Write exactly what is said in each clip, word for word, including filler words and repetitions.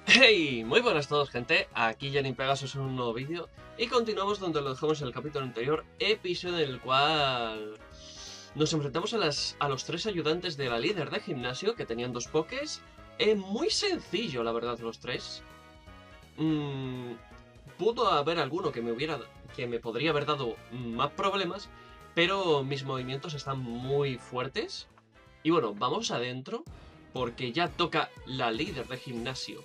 Hey, muy buenas a todos, gente. Aquí Jenny Pegasus en un nuevo vídeo. Y continuamos donde lo dejamos en el capítulo anterior, episodio en el cual nos enfrentamos a, las, a los tres ayudantes de la líder de gimnasio, que tenían dos pokés. Eh, muy sencillo, la verdad, los tres. Mm, pudo haber alguno que me hubiera que me podría haber dado más problemas, pero mis movimientos están muy fuertes. Y bueno, vamos adentro, porque ya toca la líder de gimnasio.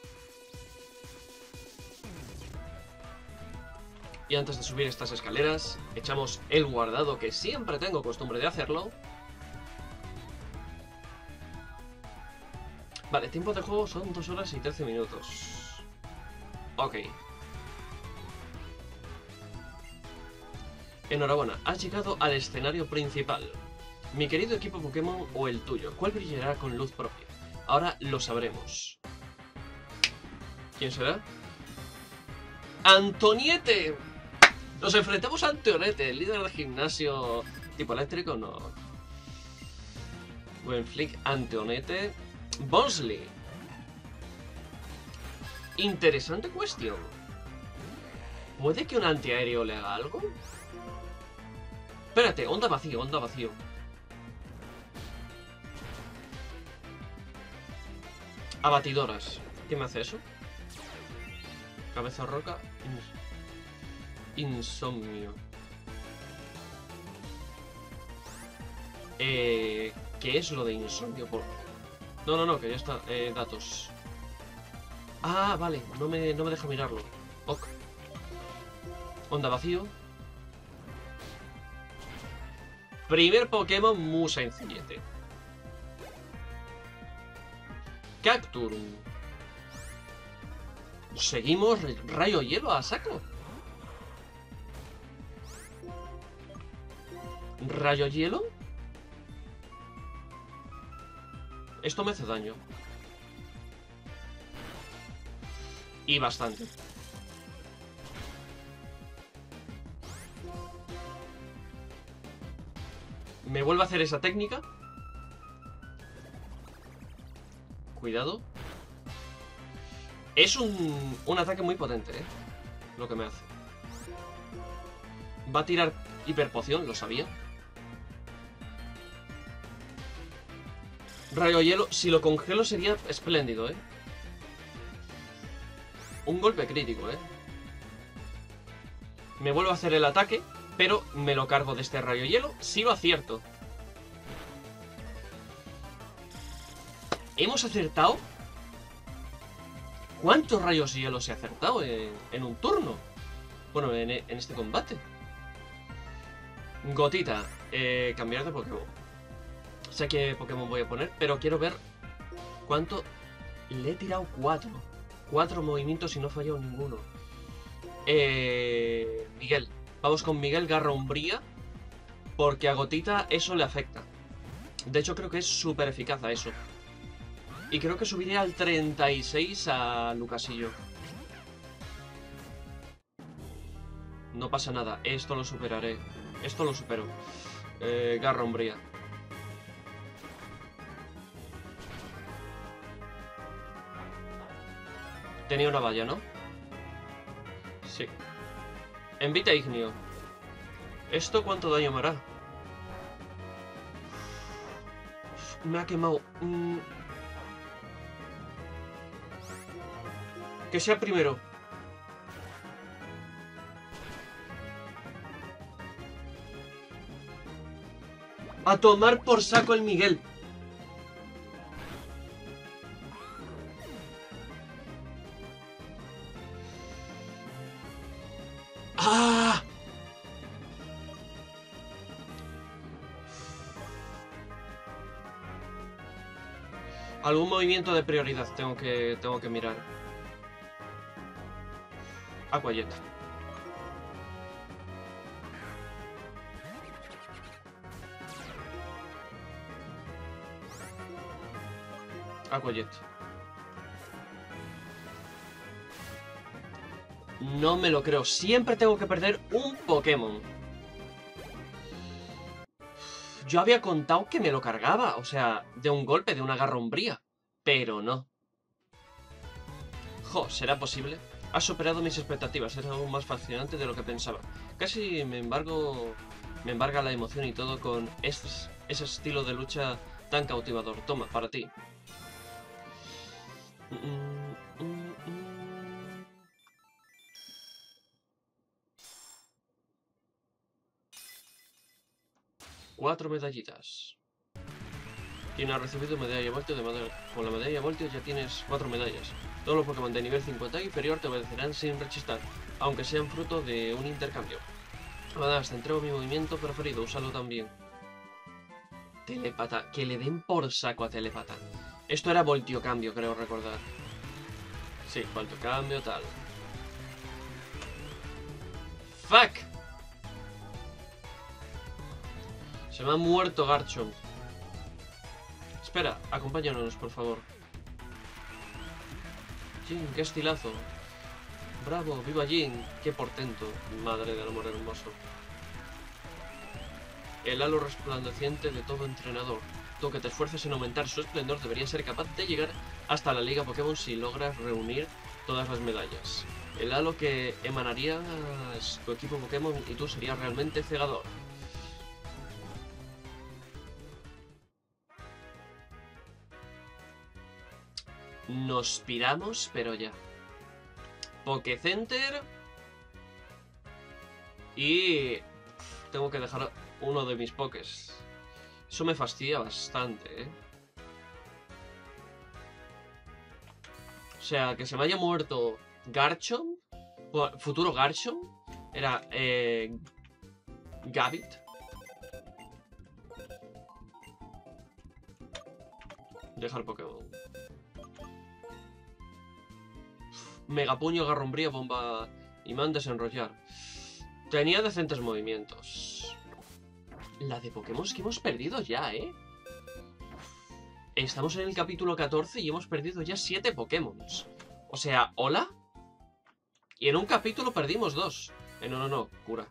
Y antes de subir estas escaleras, echamos el guardado, que siempre tengo costumbre de hacerlo. Vale, tiempo de juego son dos horas y trece minutos. Ok. Enhorabuena, has llegado al escenario principal. Mi querido equipo Pokémon o el tuyo, ¿cuál brillará con luz propia? Ahora lo sabremos. ¿Quién será? ¡Antoniete! Nos enfrentamos a Antonete, el líder del gimnasio tipo eléctrico, no. Buen flick, Antonete. Bosley. Interesante cuestión. ¿Puede que un antiaéreo le haga algo? Espérate, onda vacío, onda vacío. Abatidoras. ¿Qué me hace eso? Cabeza roca. Insomnio. Eh, ¿Qué es lo de insomnio? Por... No, no, no, que ya está. Eh, datos. Ah, vale. No me, no me deja mirarlo. Ok. Onda vacío. Primer Pokémon muy sencillete. Cacturn. Seguimos rayo hielo a saco. ¿Rayo hielo? Esto me hace daño. Y bastante. Me vuelve a hacer esa técnica. Cuidado. Es un, un ataque muy potente, ¿eh? Lo que me hace. Va a tirar hiperpoción, lo sabía. Rayo hielo, si lo congelo sería espléndido, ¿eh? Un golpe crítico, ¿eh? Me vuelvo a hacer el ataque, pero me lo cargo de este rayo hielo si lo acierto. ¿Hemos acertado? ¿Cuántos rayos hielos he acertado en, en un turno? Bueno, en, en este combate. Gotita, eh, cambiar de Pokémon. Sé qué Pokémon voy a poner, pero quiero ver cuánto... Le he tirado cuatro. Cuatro movimientos y no he fallado ninguno. Eh, Miguel. Vamos con Miguel, garra umbría. Porque a Gotita eso le afecta. De hecho creo que es súper eficaz a eso. Y creo que subiré al treinta y seis a Lucasillo. No pasa nada, esto lo superaré. Esto lo supero. Eh, garra umbría. Tenía una valla, ¿no? Sí. Envite ignio. ¿Esto cuánto daño me hará? Me ha quemado. Mm. Que sea primero. A tomar por saco el Miguel. ¡Ah! Algún movimiento de prioridad tengo que, tengo que mirar. Aquajet. Aquajet. No me lo creo. Siempre tengo que perder un Pokémon. Yo había contado que me lo cargaba, o sea, de un golpe, de una garra umbría. Pero no. Jo, ¿será posible? Has superado mis expectativas, es algo más fascinante de lo que pensaba. Casi me embargo, me embarga la emoción y todo con ese, ese estilo de lucha tan cautivador. Toma, para ti. Mm, mm, mm. Cuatro medallitas. Quien ha recibido medalla voltio de madera. Con la medalla voltio ya tienes cuatro medallas. Todos los Pokémon de nivel cincuenta y inferior te obedecerán sin rechistar, aunque sean fruto de un intercambio. Además, te entrego mi movimiento preferido, úsalo también. Telepata, que le den por saco a Telepata. Esto era voltio cambio, creo recordar. Sí, voltio cambio, tal. ¡Fuck! Se me ha muerto Garchomp. Espera, acompáñanos, por favor. Jin, qué estilazo. Bravo, viva Jin. Qué portento. Madre del amor hermoso. El halo resplandeciente de todo entrenador. Tú que te esfuerces en aumentar su esplendor deberías ser capaz de llegar hasta la Liga Pokémon si logras reunir todas las medallas. El halo que emanaría tu equipo Pokémon y tú serías realmente cegador. Nos piramos, pero ya. Pokécenter. Y tengo que dejar uno de mis Pokés. Eso me fastidia bastante, ¿eh? O sea, que se me haya muerto Garchomp, futuro Garchomp, era eh, Gabit. Dejar Pokémon. Megapuño, Garrombría, Bomba Imán, Desenrollar. Tenía decentes movimientos. La de Pokémon que hemos perdido ya, ¿eh? Estamos en el capítulo catorce y hemos perdido ya siete Pokémon. O sea, ¿hola? Y en un capítulo perdimos dos. Eh, no, no, no, cura.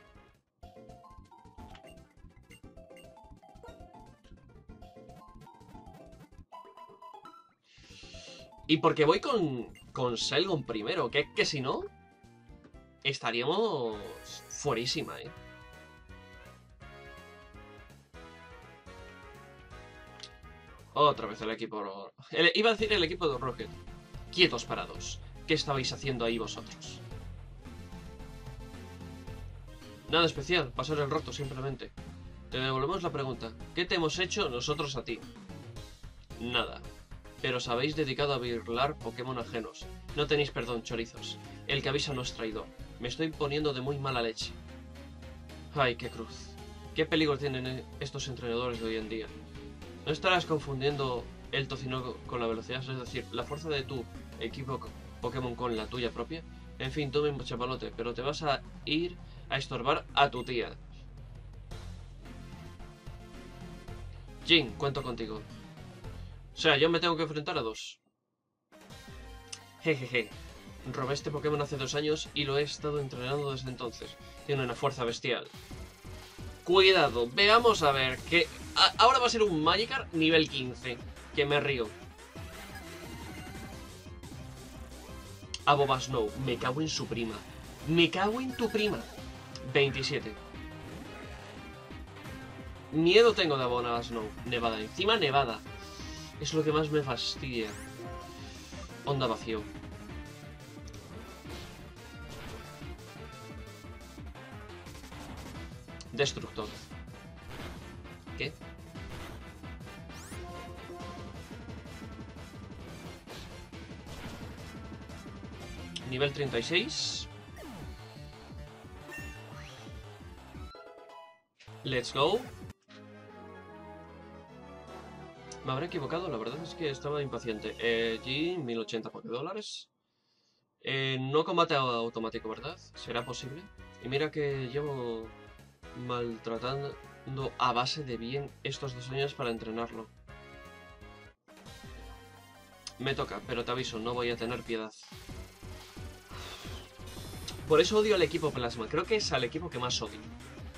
Y porque voy con, con Selgon primero, que es que si no, estaríamos fuerísima, ¿eh? Otra vez el equipo... El, iba a decir el equipo de Rocket. Quietos parados. ¿Qué estabais haciendo ahí vosotros? Nada especial, pasar el rato simplemente. Te devolvemos la pregunta. ¿Qué te hemos hecho nosotros a ti? Nada. Pero os habéis dedicado a burlar Pokémon ajenos. No tenéis perdón, chorizos. El que avisa no es traidor. Me estoy poniendo de muy mala leche. Ay, qué cruz. ¿Qué peligro tienen estos entrenadores de hoy en día? ¿No estarás confundiendo el tocino con la velocidad? Es decir, la fuerza de tu equipo Pokémon con la tuya propia. En fin, tú mismo chapalote, pero te vas a ir a estorbar a tu tía. Jin, cuento contigo. O sea, yo me tengo que enfrentar a dos. Jejeje. Robé este Pokémon hace dos años y lo he estado entrenando desde entonces. Tiene una fuerza bestial. Cuidado, veamos a ver que... Ahora va a ser un Magikarp nivel quince. Que me río. Abobasnow, me cago en su prima. Me cago en tu prima. veintisiete. Miedo tengo de Abobasnow. Nevada, encima nevada. Es lo que más me fastidia. Onda vacío. Destructor. ¿Qué? Nivel treinta y seis. Let's go. Me habré equivocado, la verdad es que estaba impaciente. Eh, G, mil ochenta dólares. Eh, no combate automático, ¿verdad? ¿Será posible? Y mira que llevo maltratando a base de bien estos dos años para entrenarlo. Me toca, pero te aviso, no voy a tener piedad. Por eso odio al equipo Plasma. Creo que es al equipo que más odio.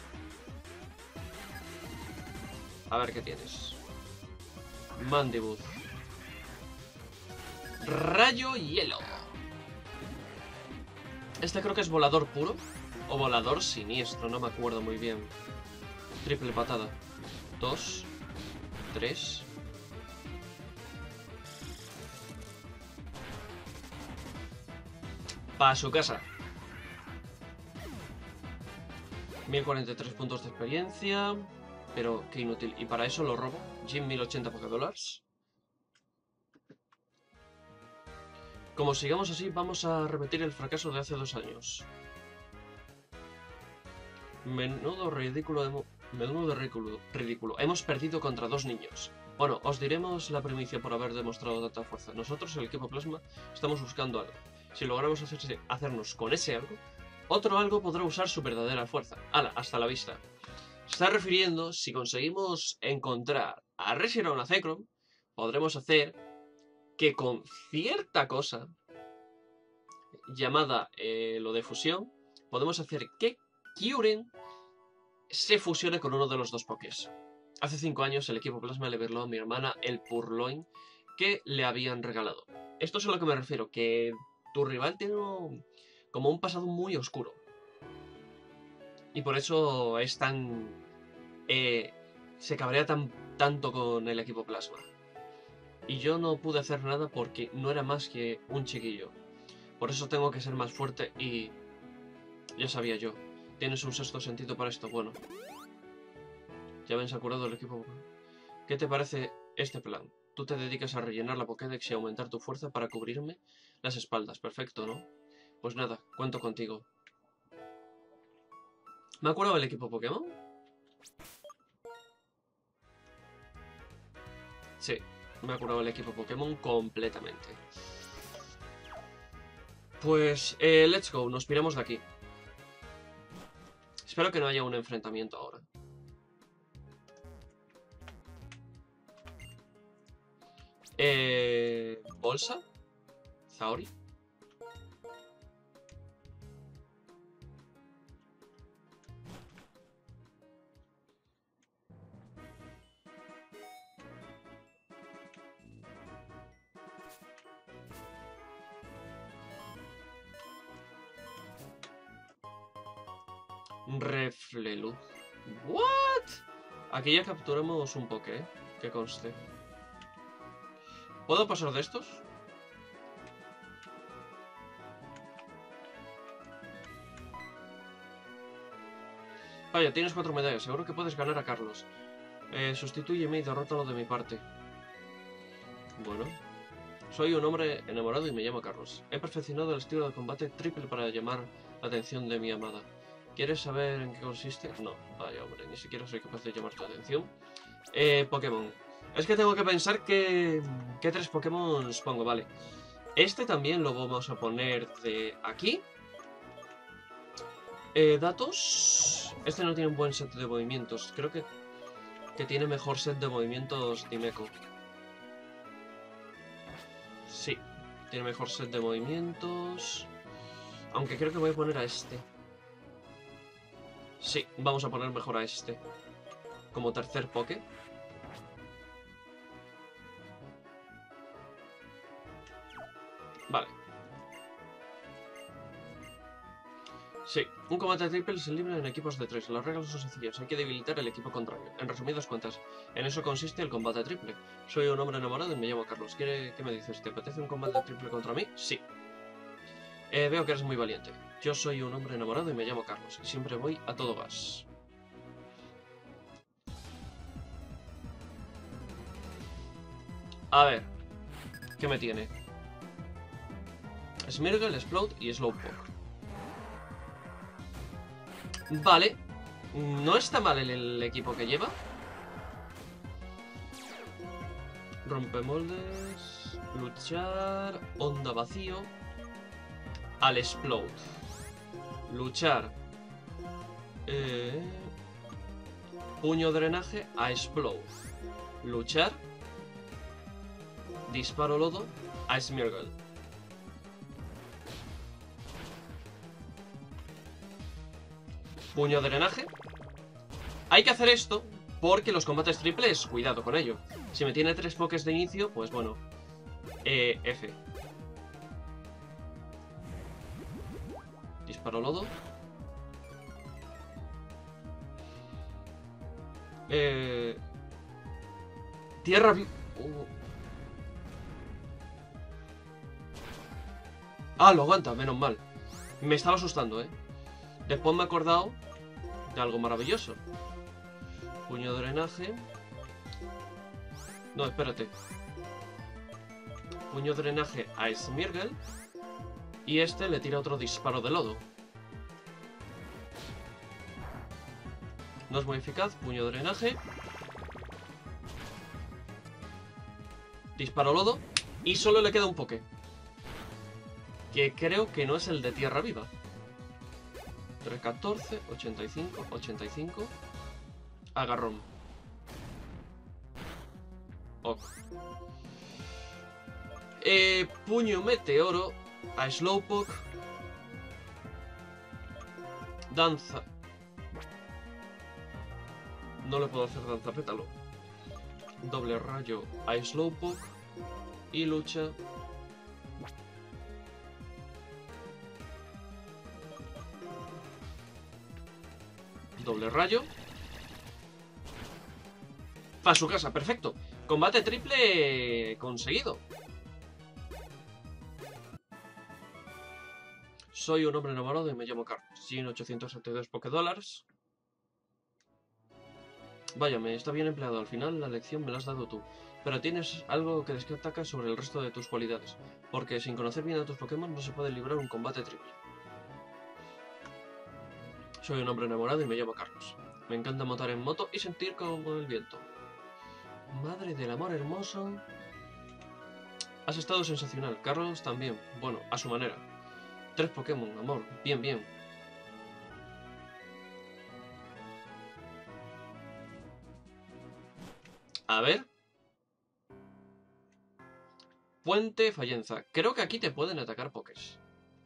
A ver qué tienes. Mandibuzz. Rayo hielo. Este creo que es volador puro. O volador siniestro, no me acuerdo muy bien. Triple patada. Dos. Tres. Para su casa. mil cuarenta y tres puntos de experiencia. Pero qué inútil. Y para eso lo robo. Jim, mil ochenta Pokédólares. Como sigamos así, vamos a repetir el fracaso de hace dos años. Menudo ridículo. De... Menudo ridículo. ridículo. Hemos perdido contra dos niños. Bueno, os diremos la primicia por haber demostrado tanta fuerza. Nosotros, el equipo Plasma, estamos buscando algo. Si logramos hacerse, hacernos con ese algo, otro algo podrá usar su verdadera fuerza. ¡Hala! Hasta la vista. Se está refiriendo, si conseguimos encontrar a Reshiram o a Zekrom, podremos hacer que con cierta cosa llamada eh, lo de fusión, podemos hacer que Kyurem se fusione con uno de los dos Pokés. Hace cinco años el equipo Plasma le reveló a mi hermana el Purloin que le habían regalado. Esto es a lo que me refiero, que tu rival tiene un, como un pasado muy oscuro. Y por eso es tan... Eh, se cabrea tan, tanto con el equipo Plasma. Y yo no pude hacer nada porque no era más que un chiquillo. Por eso tengo que ser más fuerte y... Ya sabía yo. ¿Tienes un sexto sentido para esto? Bueno. Ya ven, se ha curado el equipo. ¿Qué te parece este plan? Tú te dedicas a rellenar la Pokédex y aumentar tu fuerza para cubrirme las espaldas. Perfecto, ¿no? Pues nada, cuento contigo. ¿Me ha curado el equipo Pokémon? Sí, me ha curado el equipo Pokémon completamente. Pues, eh, let's go, nos piramos de aquí. Espero que no haya un enfrentamiento ahora. Eh... ¿Bolsa? ¿Zaori? Refleluz. ¿What? Aquí ya capturamos un Poké, que conste. ¿Puedo pasar de estos? Vaya, tienes cuatro medallas. Seguro que puedes ganar a Carlos. Eh, sustitúyeme y derrótalo de mi parte. Bueno. Soy un hombre enamorado y me llamo Carlos. He perfeccionado el estilo de combate triple para llamar la atención de mi amada. ¿Quieres saber en qué consiste? No, vaya hombre, ni siquiera soy capaz de llamar tu atención. Eh, Pokémon. Es que tengo que pensar que... ¿Qué tres Pokémon pongo? Vale. Este también lo vamos a poner de aquí. Eh, datos. Este no tiene un buen set de movimientos. Creo que, que tiene mejor set de movimientos Dimeco. Sí, tiene mejor set de movimientos. Aunque creo que voy a poner a este. Sí, vamos a poner mejor a este. Como tercer Poké. Vale. Sí, un combate triple se libra en equipos de tres. Las reglas son sencillas, hay que debilitar el equipo contrario. En resumidas cuentas, en eso consiste el combate triple. Soy un hombre enamorado y me llamo Carlos. ¿Qué, qué me dices? ¿Te apetece un combate triple contra mí? Sí. Eh, veo que eres muy valiente. Yo soy un hombre enamorado y me llamo Carlos. Y siempre voy a todo gas. A ver. ¿Qué me tiene? Smeargle, Explode y Slowpoke. Vale. No está mal el, el equipo que lleva. Rompemoldes. Luchar. Onda vacío. Al Explode. Luchar. Eh, puño drenaje a Explode. Luchar. Disparo lodo a Smeargle. Puño drenaje. Hay que hacer esto porque los combates triples, cuidado con ello. Si me tiene tres pokés de inicio, pues bueno. Eh, F. Disparo lodo. Eh... Tierra... Uh. Ah, lo aguanta, menos mal. Me estaba asustando, ¿eh? Después me he acordado de algo maravilloso. Puño de drenaje. No, espérate. Puño de drenaje a Smirgel. Y este le tira otro disparo de lodo. No es muy eficaz. Puño de drenaje. Disparo lodo. Y solo le queda un poke. Que creo que no es el de tierra viva. trescientos catorce, ochenta y cinco, ochenta y cinco. Agarrón. Ok. Eh, puño meteoro a Slowpoke. Danza. No le puedo hacer danza pétalo. Doble rayo a Slowpoke. Y lucha. Doble rayo. Para su casa, perfecto. Combate triple conseguido. Soy un hombre enamorado y me llamo Carlos. Sin ochocientos setenta y dos Pokédólares. Vaya, me está bien empleado. Al final la lección me la has dado tú. Pero tienes algo que destaca sobre el resto de tus cualidades. Porque sin conocer bien a tus Pokémon no se puede librar un combate triple. Soy un hombre enamorado y me llamo Carlos. Me encanta montar en moto y sentir como el viento. Madre del amor hermoso. Has estado sensacional. Carlos también. Bueno, a su manera. Tres Pokémon, amor. Bien, bien. A ver. Puente Fallenza. Creo que aquí te pueden atacar Pokés.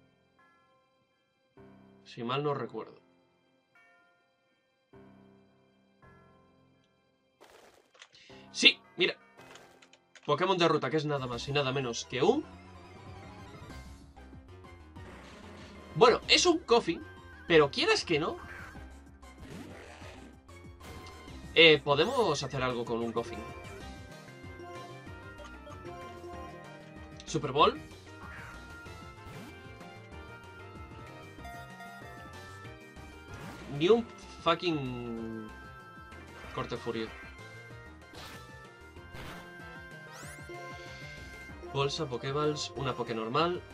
Si mal no recuerdo. Sí, mira. Pokémon de ruta, que es nada más y nada menos que un... Bueno, es un Koffing, pero quieras que no... Eh, podemos hacer algo con un Koffing. Super Ball. Ni un fucking... Corte Furia. Bolsa, Pokéballs, una Poké normal.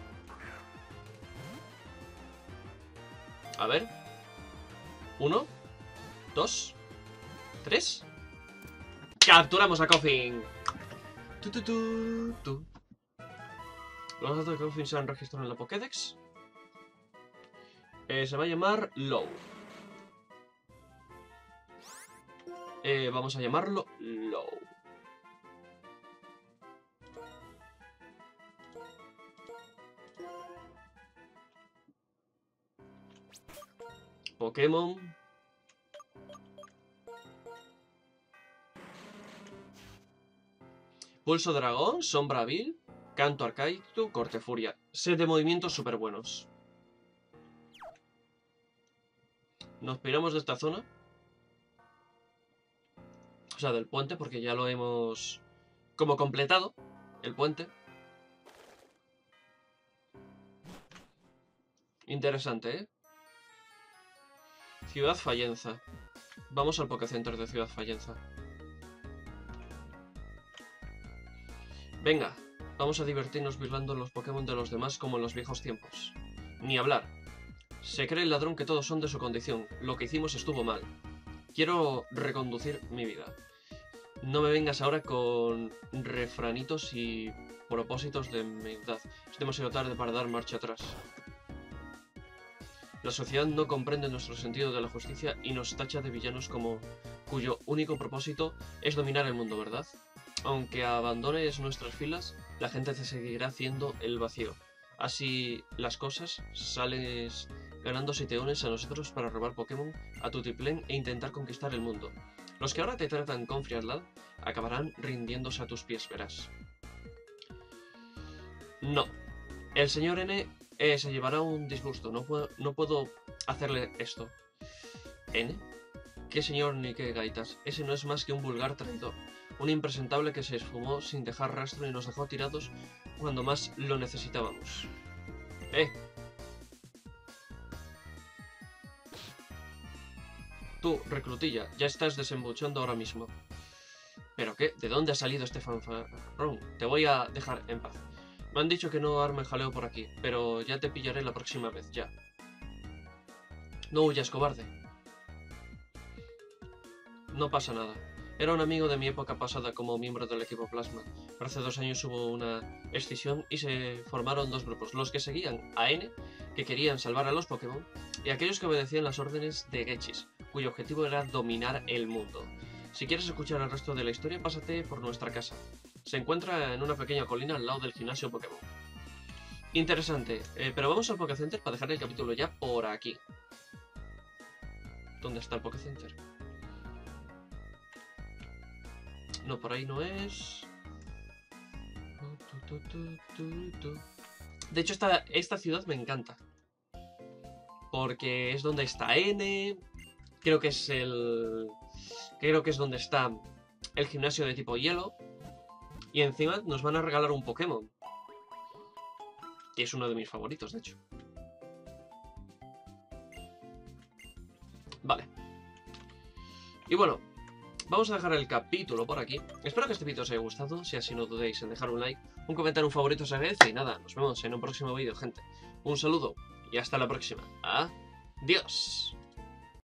A ver. Uno. Dos. Tres. ¡Capturamos a Koffing! Tu, tu, tu, tu. Los datos de Koffing se han registrado en la Pokédex. Eh, se va a llamar Low. Eh, vamos a llamarlo Low. Pokémon. Pulso Dragón, Sombra Vil, Canto Arcaico, Corte Furia. Set de movimientos súper buenos. Nos piramos de esta zona. O sea, del puente, porque ya lo hemos como completado. El puente. Interesante, ¿eh? Ciudad Fallenza. Vamos al Pokécenter de Ciudad Fallenza. Venga, vamos a divertirnos vislando los Pokémon de los demás como en los viejos tiempos. Ni hablar. Se cree el ladrón que todos son de su condición. Lo que hicimos estuvo mal. Quiero reconducir mi vida. No me vengas ahora con refranitos y propósitos de maldad. Es demasiado tarde para dar marcha atrás. La sociedad no comprende nuestro sentido de la justicia y nos tacha de villanos como cuyo único propósito es dominar el mundo, ¿verdad? Aunque abandones nuestras filas, la gente te seguirá haciendo el vacío. Así las cosas, sales ganando si te unes a nosotros para robar Pokémon a tu Tutiplén e intentar conquistar el mundo. Los que ahora te tratan con frialdad acabarán rindiéndose a tus pies, verás. No. El señor N Eh, se llevará un disgusto. No puedo, no puedo hacerle esto. ¿N? ¿Qué señor ni qué gaitas? Ese no es más que un vulgar traidor. Un impresentable que se esfumó sin dejar rastro y nos dejó tirados cuando más lo necesitábamos. ¡Eh! Tú, reclutilla, ya estás desembuchando ahora mismo. ¿Pero qué? ¿De dónde ha salido este fanfarrón? Te voy a dejar en paz. Me han dicho que no arme jaleo por aquí, pero ya te pillaré la próxima vez, ya. No huyas, cobarde. No pasa nada. Era un amigo de mi época pasada como miembro del equipo Plasma. Pero hace dos años hubo una escisión y se formaron dos grupos. Los que seguían a N, que querían salvar a los Pokémon, y aquellos que obedecían las órdenes de Gechis, cuyo objetivo era dominar el mundo. Si quieres escuchar el resto de la historia, pásate por nuestra casa. Se encuentra en una pequeña colina al lado del gimnasio Pokémon. Interesante, eh, pero vamos al Pokécenter para dejar el capítulo ya por aquí. ¿Dónde está el Pokécenter? No, por ahí no es. De hecho, esta, esta ciudad me encanta. Porque es donde está N. Creo que es el... Creo que es donde está el gimnasio de tipo hielo. Y encima nos van a regalar un Pokémon. Y es uno de mis favoritos, de hecho. Vale. Y bueno, vamos a dejar el capítulo por aquí. Espero que este vídeo os haya gustado. Si así, no dudéis en dejar un like, un comentario, un favorito, se agradece. Y nada, nos vemos en un próximo vídeo, gente. Un saludo y hasta la próxima. Adiós.